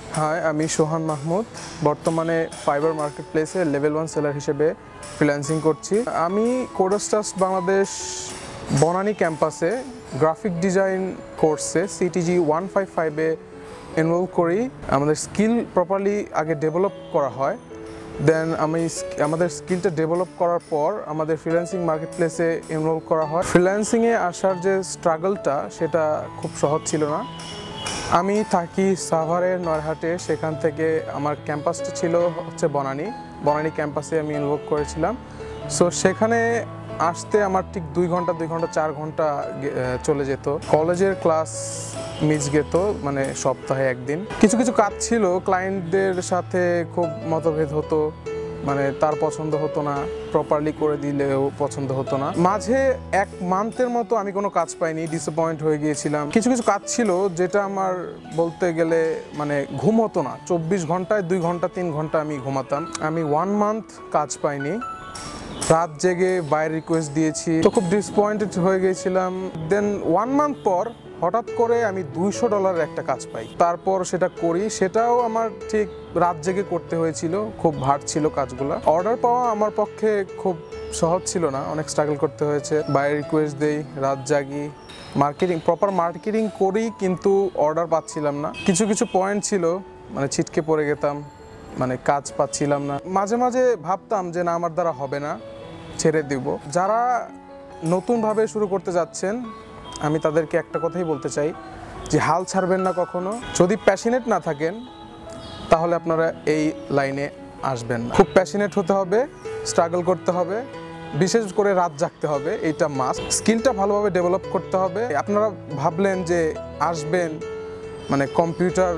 High, আমি সোহান মাহমুদ। বর্তমানে Fiverr মার্কেটপ্লেসে লেভেল 1 সেলার হিসেবে ফ্রিল্যান্সিং করছি। আমি CodersTrust বাংলাদেশ বনানী ক্যাম্পাসে গ্রাফিক ডিজাইন কোর্সে CTG 155-এ এনরোল করি। আমাদের স্কিল প্রপারলি আগে ডেভেলপ করা হয়, দেন আমাদের স্কিলটা ডেভেলপ করার পর আমাদের ফ্রিল্যান্সিং মার্কেটপ্লেসে এনরোল করা হয়। ফ্রিল্যান্সিংয়ে আসার যে স্ট্রাগলটা সেটা খুব সহজ ছিল না। আমি থাকি সাভারের নরহাটে, সেখান থেকে আমার ক্যাম্পাসটা ছিল হচ্ছে বনানী ক্যাম্পাসে আমি এনরোল করেছিলাম। সো সেখানে আসতে আমার ঠিক 2 ঘন্টা 4 ঘন্টা চলে যেত। কলেজের ক্লাস মিস যেত, মানে সপ্তাহে একদিন। কিছু কাজ ছিল, ক্লায়েন্টদের সাথে খুব মতভেদ হতো, মানে তার পছন্দ হতো না, প্রপারলি করে দিলেও পছন্দ হতো না। মাঝে 1 মান্থের মতো আমি কোনো কাজ পাইনি, ডিসঅ্যাপয়েন্ট হয়ে গিয়েছিলাম। কিছু কাজ ছিল যেটা আমার বলতে গেলে মানে ঘুম হতো না। 24 ঘন্টায় 2 ঘন্টা 3 ঘন্টা আমি ঘুমাতাম। আমি 1 মান্থ কাজ পাইনি, রাত জেগে বাইরে রিকোয়েস্ট দিয়েছি, তো খুব ডিসঅ্যাপয়েন্টেড হয়ে গিয়েছিলাম। দেন 1 মান্থ পর হঠাৎ করে আমি $200 একটা কাজ পাই। তারপর সেটা করি, সেটাও আমার ঠিক রাত জেগে করতে হয়েছিল, খুব হার্ড ছিল কাজগুলো। অর্ডার পাওয়া আমার পক্ষে খুব সহজ ছিল না, অনেক স্ট্রাগল করতে হয়েছে। বাইরে রিকোয়েস্ট দেই, রাত জাগি, প্রপার মার্কেটিং করি, কিন্তু অর্ডার পাচ্ছিলাম না। কিছু পয়েন্ট ছিল, মানে ছিটকে পড়ে যেতাম, মানে কাজ পাচ্ছিলাম না। মাঝে মাঝে ভাবতাম যে না, আমার দ্বারা হবে না, ছেড়ে দিব। যারা নতুনভাবে শুরু করতে যাচ্ছেন, আমি তাদেরকে একটা কথাই বলতে চাই যে হাল ছাড়বেন না কখনো। যদি প্যাশনেট না থাকেন তাহলে আপনারা এই লাইনে আসবেন না। খুব প্যাশনেট হতে হবে, স্ট্রাগল করতে হবে, বিশেষ করে রাত জাগতে হবে, এইটা মাস্ট। স্কিলটা ভালোভাবে ডেভেলপ করতে হবে। আপনারা ভাবলেন যে আসবেন, মানে কম্পিউটার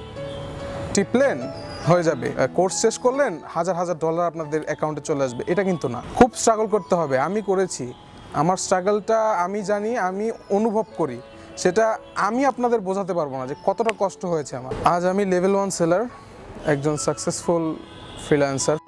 টিপলেন হয়ে যাবে, কোর্স শেষ করলেন, হাজার ডলার আপনাদের অ্যাকাউন্টে চলে আসবে, এটা কিন্তু না। খুব স্ট্রাগল করতে হবে। আমি করেছি, আমার স্ট্রাগলটা আমি জানি, আমি অনুভব করি, সেটা আমি আপনাদের বোঝাতে পারবো না যে কতটা কষ্ট হয়েছে আমার। আজ আমি লেভেল 1 সেলার, একজন সাকসেসফুল ফ্রিল্যান্সার।